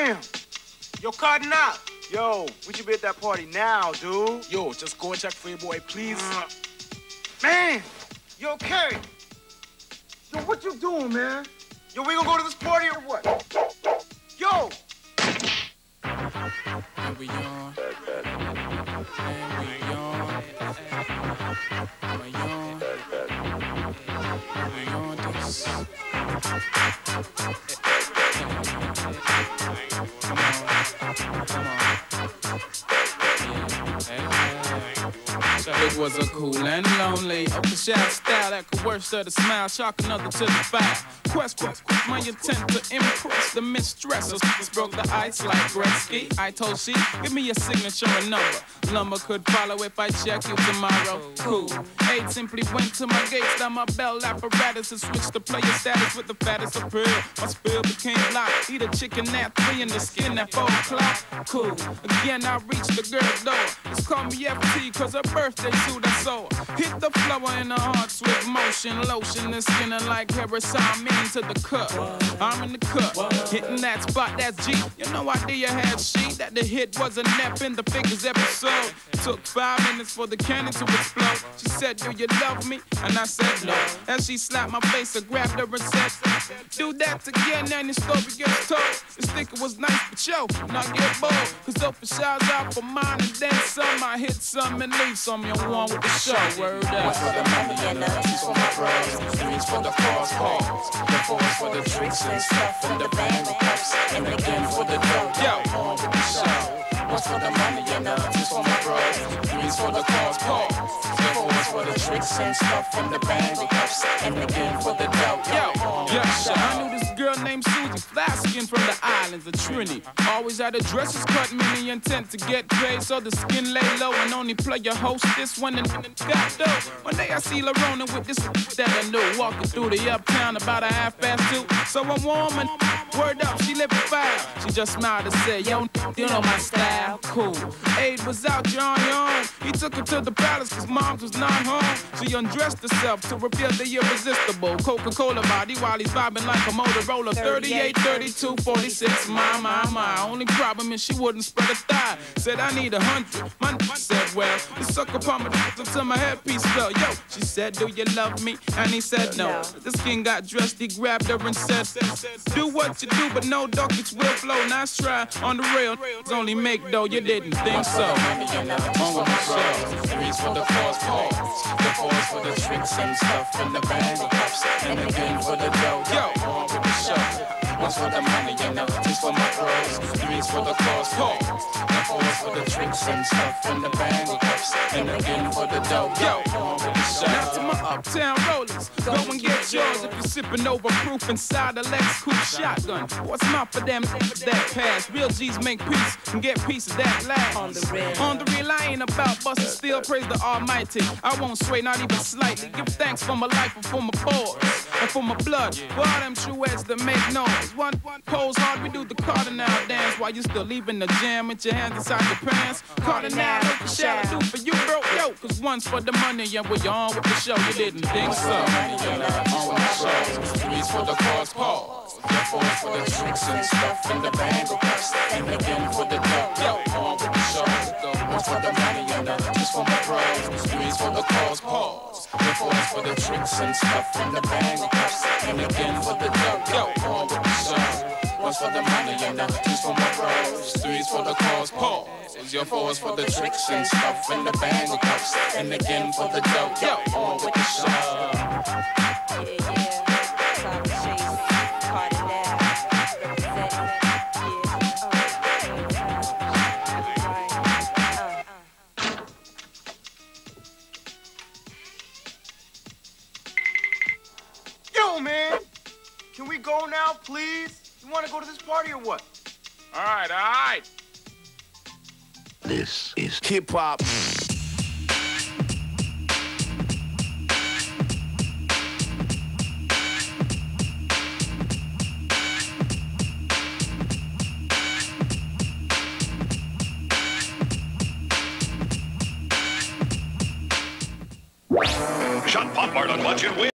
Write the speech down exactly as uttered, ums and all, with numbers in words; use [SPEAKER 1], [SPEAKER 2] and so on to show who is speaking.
[SPEAKER 1] Damn! Yo, Kardinal! Yo, we should be at that party now, dude.
[SPEAKER 2] Yo, just go and check for your boy, please. Uh,
[SPEAKER 1] man! Yo, Kerry! Yo, what you doing, man? Yo, we gonna go to this party or what? Yo!
[SPEAKER 2] Here we on. Here we on. We on. We on this. Come on. Come on. Hey, hey. It was a cool and lonely Offishæl style that coerced her to smile, chalk another to the fire. Quest, quest, quest, my intent to impress the mistresses. Broke the ice like Gretzky. I told she, give me your signature and number. Lumber could follow if I check you tomorrow. Cool. Eight simply went to my gates, down my bell apparatus and switched to player status with the fattest appeal. My spill became locked. Eat a chicken at three in the skin at four o'clock. Cool. Again, I reached the girl's door. It's called me F T cause her birthday suit I saw her. Hit the floor in her heart, swift motion, lotion the skin like Harrison mean to the cup. I'm in the cup, hitting that spot, that's G. You know idea had she that the hit was a nap in the figures episode. Took five minutes for the cannon to explode. She said, do you love me? And I said no. As she slapped my face, I grabbed her and said, do that again and your story gets told. The sticker was nice, but yo, not get bold. Cause Offishæl's out for mine and then some. I hit some and leave some. You want with the show, word up.
[SPEAKER 3] One for the money and the two's for my bros. Three's for the cause, calls. The four's for the tricks and stuff and the bang cups. And again for the dough, yo, on with the show. One's for the money and the two's for my bros. Three's for the cause, calls. The four's for the tricks and stuff and the bang cups. And again for the dough, yo, on with the show.
[SPEAKER 2] I knew this girl named Susie, fly skin from the islands of Trinity. Always had her dresses cut, many intent to get paid, so the skin lay low and only play your host this one and got dope. One day I see LaRona with this that I knew, walking through the uptown about a half past two. So I'm warm and word up, she lived fire. She just smiled and said, yo, you know my style, cool. Aid was out, you're on your own. He took her to the palace cause moms was not home. She undressed herself to reveal the irresistible Coca-Cola body while he's vibing like a Motorola. thirty-eight, thirty-two, forty-six, my, my, my. Only problem is she wouldn't spread a thigh. Said I need a hundred. My n said, well, the sucker palm until my headpiece fell. Yo, she said, do you love me? And he said no. This king got dressed, he grabbed her and said, do what you do, but no duckets will flow. Nice try on the rail, only make dough. You didn't think so.
[SPEAKER 3] On with the show. Three's for the cause, calls. The four's for the tricks and stuff and the bang cups. And again for the dough, yo, on with the show. One's for the money and the two's for my bros. Three's for the cause, calls. The four's for the tricks and stuff and the bang cups. And again for the dough, yo, on with the show.
[SPEAKER 2] Now to my uptown rollers, go and get yours if you're sipping overproof inside a Lex Coupe shotgun. What's not for them that pass? Real G's make peace and get pieces that last.
[SPEAKER 3] On the real,
[SPEAKER 2] on the real, I ain't about busting still. Praise the Almighty. I won't sway, not even slightly. Give thanks for my life and for my boys and for my blood. For all them true heads that make noise. One, one pose hard, we do the Kardinal dance while you still leaving the jam with your hands inside your pants. Kardinal Offishæl, I do for you, bro, yo. Cause one's for the money and we're on with the show. You didn't think so.
[SPEAKER 3] On with the show. Three's for the cause, calls. The four's for the tricks and stuff and the bang cups. And again for the dough, yo, on with the show. One's for the money and the two's for my bros. Three's for the cause, calls. The four's for the tricks and stuff and the bang cups. And again for the dough, yo, on with the show. One's for the money and the two's for my bros. Three's for the cause, calls. Your four's for the tricks and stuff and the bang cups. And again for the dough, yo, on with the show.
[SPEAKER 4] Yeah, yeah. Time to chase Kardinal. Representing.
[SPEAKER 1] Yo, man! Can we go now, please? You want to go to this party or what?
[SPEAKER 2] All right, all right.
[SPEAKER 5] This is hip-hop.
[SPEAKER 6] Shot Pop Mart on Watch and Win.